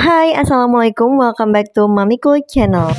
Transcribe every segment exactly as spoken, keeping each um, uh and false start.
Hai, assalamualaikum, welcome back to Mamiku channel.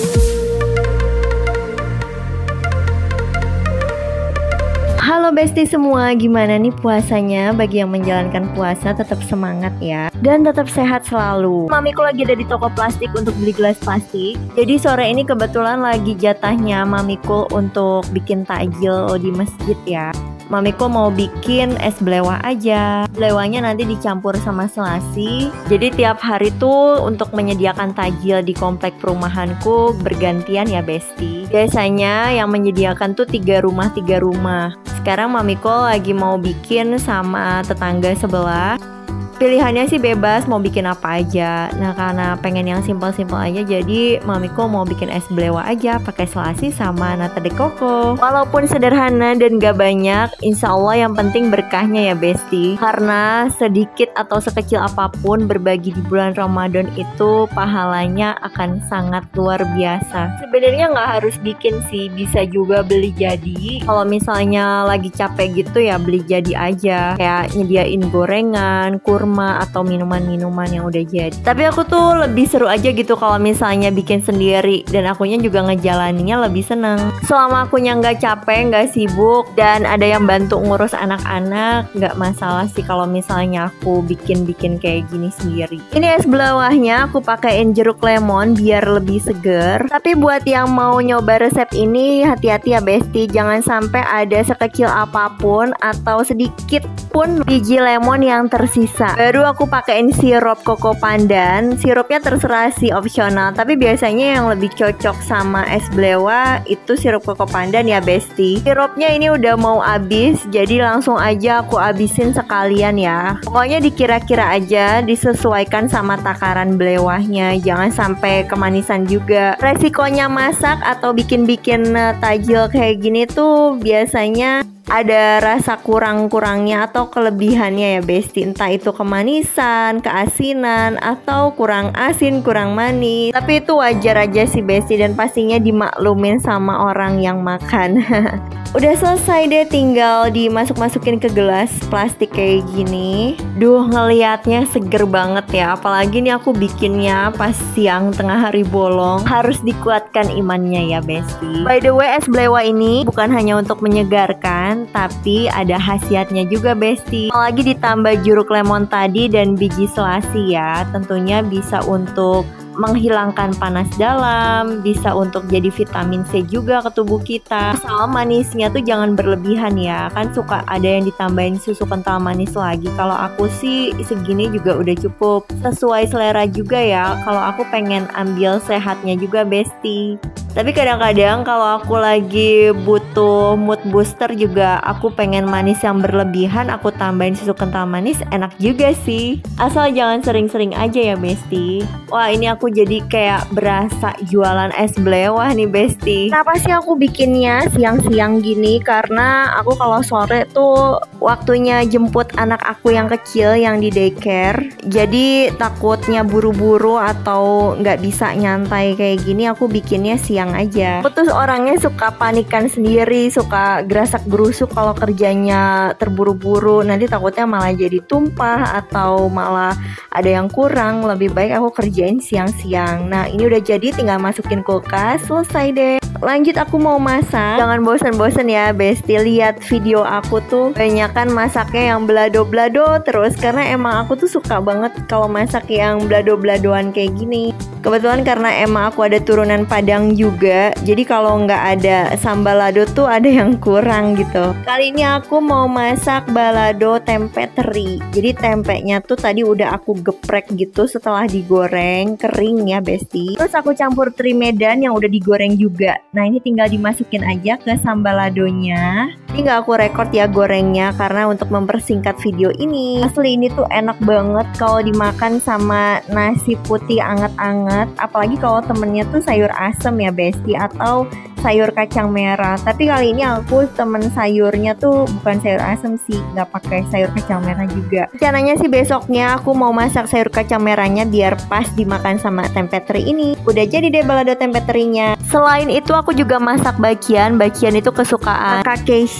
Halo bestie semua, gimana nih puasanya? Bagi yang menjalankan puasa tetap semangat ya, dan tetap sehat selalu. Mamiku lagi ada di toko plastik untuk beli gelas plastik. Jadi sore ini kebetulan lagi jatahnya Mamiku untuk bikin takjil di masjid ya. Mamiku mau bikin es belewah aja. Belewahnya nanti dicampur sama selasi. Jadi tiap hari tuh untuk menyediakan takjil di komplek perumahanku bergantian ya bestie. Biasanya yang menyediakan tuh tiga rumah tiga rumah. Sekarang Mamiku lagi mau bikin sama tetangga sebelah. Pilihannya sih bebas mau bikin apa aja. Nah karena pengen yang simpel-simpel aja, jadi Mamiku mau bikin es belewah aja pakai selasi sama nata de coco. Walaupun sederhana dan gak banyak, insya Allah yang penting berkahnya ya bestie. Karena sedikit atau sekecil apapun berbagi di bulan Ramadan itu pahalanya akan sangat luar biasa. Sebenarnya nggak harus bikin sih, bisa juga beli jadi. Kalau misalnya lagi capek gitu ya beli jadi aja. Kayak nyediain gorengan, kurma atau minuman-minuman yang udah jadi. Tapi aku tuh lebih seru aja gitu kalau misalnya bikin sendiri, dan akunya juga ngejalaninnya lebih seneng. Selama akunya nggak capek, nggak sibuk, dan ada yang bantu ngurus anak-anak, nggak masalah sih kalau misalnya aku bikin-bikin kayak gini sendiri. Ini es belawahnya aku pakein jeruk lemon biar lebih seger. Tapi buat yang mau nyoba resep ini hati-hati ya bestie, jangan sampai ada sekecil apapun atau sedikit pun biji lemon yang tersisa. Baru aku pakein sirup koko pandan. Sirupnya terserah sih, opsional, tapi biasanya yang lebih cocok sama es belewah itu sirup koko pandan ya bestie. Sirupnya ini udah mau habis, jadi langsung aja aku habisin sekalian ya. Pokoknya dikira-kira aja, disesuaikan sama takaran belewahnya, jangan sampai kemanisan juga. Resikonya masak atau bikin-bikin tajil kayak gini tuh biasanya ada rasa kurang-kurangnya atau kelebihannya ya bestie. Entah itu kemanisan, keasinan, atau kurang asin, kurang manis. Tapi itu wajar aja sih bestie, dan pastinya dimaklumin sama orang yang makan. Udah selesai deh, tinggal dimasuk-masukin ke gelas plastik kayak gini. Duh, ngeliatnya seger banget ya. Apalagi nih aku bikinnya pas siang tengah hari bolong. Harus dikuatkan imannya ya bestie. By the way, es belewah ini bukan hanya untuk menyegarkan, tapi ada khasiatnya juga bestie. Apalagi ditambah jeruk lemon tadi dan biji selasi ya, tentunya bisa untuk menghilangkan panas dalam, bisa untuk jadi vitamin C juga ke tubuh kita. Soal manisnya tuh jangan berlebihan ya, kan suka ada yang ditambahin susu kental manis lagi. Kalau aku sih segini juga udah cukup, sesuai selera juga ya. Kalau aku pengen ambil sehatnya juga bestie. Tapi kadang-kadang kalau aku lagi butuh mood booster juga, aku pengen manis yang berlebihan, aku tambahin susu kental manis, enak juga sih. Asal jangan sering-sering aja ya bestie. Wah, ini aku jadi kayak berasa jualan es belewah nih bestie. Kenapa sih aku bikinnya siang-siang gini? Karena aku kalau sore tuh waktunya jemput anak aku yang kecil yang di daycare. Jadi takutnya buru-buru atau nggak bisa nyantai kayak gini, aku bikinnya siang aja. Aku tuh orangnya suka panikan sendiri, suka gerasak gerusuk kalau kerjanya terburu-buru. Nanti takutnya malah jadi tumpah atau malah ada yang kurang. Lebih baik aku kerjain siang-siang. Nah ini udah jadi, tinggal masukin kulkas, selesai deh. Lanjut aku mau masak. Jangan bosan-bosan ya bestie, lihat video aku tuh banyakan masaknya yang belado-belado terus, karena emang aku tuh suka banget kalau masak yang belado-beladoan kayak gini. Kebetulan karena emang aku ada turunan Padang juga, jadi kalau nggak ada sambal lado tuh ada yang kurang gitu. Kali ini aku mau masak balado tempe teri. Jadi tempenya tuh tadi udah aku geprek gitu setelah digoreng kering ya bestie. Terus aku campur teri Medan yang udah digoreng juga. Nah ini tinggal dimasukin aja ke sambal ladonya. Ini nggak aku record ya gorengnya karena untuk mempersingkat video ini. Asli ini tuh enak banget kalau dimakan sama nasi putih anget-anget. Apalagi kalau temennya tuh sayur asem ya bestie, atau sayur kacang merah. Tapi kali ini aku temen sayurnya tuh bukan sayur asem sih, nggak pakai sayur kacang merah juga. Rencananya sih besoknya aku mau masak sayur kacang merahnya biar pas dimakan sama tempe teri ini. Udah jadi deh balado tempe terinya. Selain itu aku juga masak bakian. Bakian itu kesukaan Kak Casey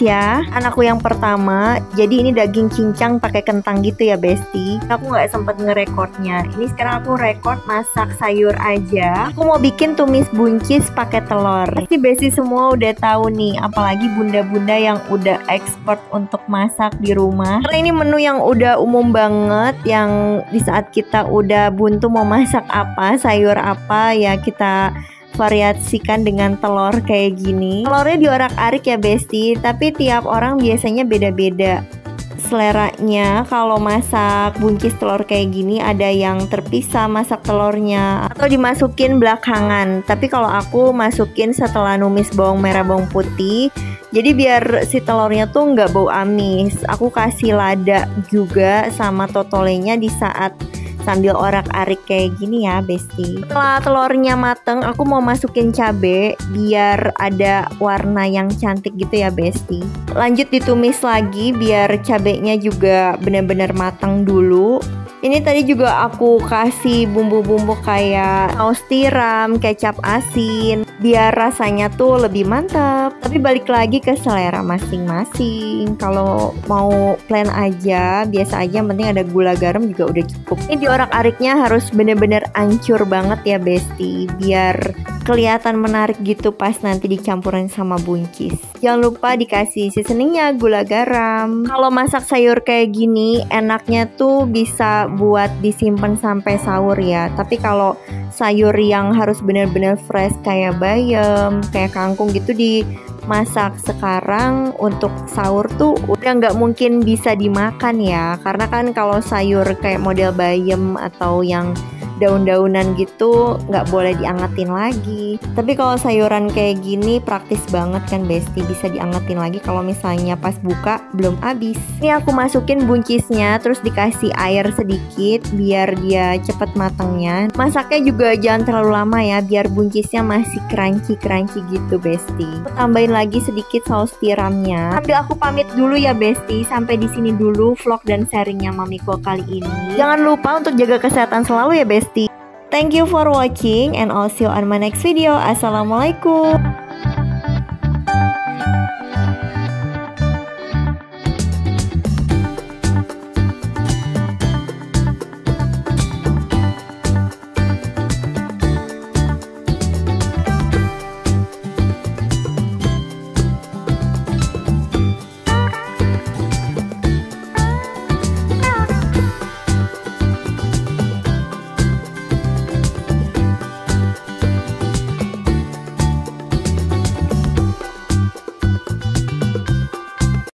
ya, anakku yang pertama. Jadi ini daging cincang pakai kentang gitu ya Besti. Aku nggak sempet ngerekordnya. Ini sekarang aku rekord masak sayur aja. Aku mau bikin tumis buncis pakai telur. Pasti Besti semua udah tahu nih, apalagi bunda-bunda yang udah expert untuk masak di rumah. Karena ini menu yang udah umum banget, yang di saat kita udah buntu mau masak apa, sayur apa, ya kita variasikan dengan telur kayak gini. Telurnya diorak-arik ya Besti, tapi tiap orang biasanya beda-beda seleranya. Kalau masak buncis telur kayak gini, ada yang terpisah masak telurnya atau dimasukin belakangan. Tapi kalau aku masukin setelah numis bawang merah bawang putih. Jadi biar si telurnya tuh nggak bau amis. Aku kasih lada juga sama totolenya di saat sambil orak-arik kayak gini ya Besti. Setelah telurnya mateng, aku mau masukin cabe biar ada warna yang cantik gitu ya Besti. Lanjut ditumis lagi biar cabenya juga benar-benar matang dulu. Ini tadi juga aku kasih bumbu-bumbu kayak saus tiram, kecap asin, biar rasanya tuh lebih mantap. Tapi balik lagi ke selera masing-masing. Kalau mau plain aja, biasa aja, yang penting ada gula garam juga udah cukup. Ini diorak-ariknya harus bener-bener ancur banget ya Besti, biar kelihatan menarik gitu pas nanti dicampurin sama buncis. Jangan lupa dikasih seasoningnya, gula garam. Kalau masak sayur kayak gini, enaknya tuh bisa buat disimpan sampai sahur ya. Tapi kalau sayur yang harus benar-benar fresh kayak bayam, kayak kangkung gitu dimasak sekarang untuk sahur tuh udah nggak mungkin bisa dimakan ya. Karena kan kalau sayur kayak model bayam atau yang daun-daunan gitu nggak boleh diangetin lagi. Tapi kalau sayuran kayak gini praktis banget kan Besti, bisa diangetin lagi kalau misalnya pas buka belum habis. Ini aku masukin buncisnya, terus dikasih air sedikit biar dia cepet matangnya. Masaknya juga jangan terlalu lama ya, biar buncisnya masih crunchy-crunchy gitu Besti. Aku tambahin lagi sedikit saus tiramnya. Sambil aku pamit dulu ya Besti, sampai di sini dulu vlog dan sharingnya Mamiko kali ini. Jangan lupa untuk jaga kesehatan selalu ya Besti. Thank you for watching and I'll see you on my next video. Assalamualaikum.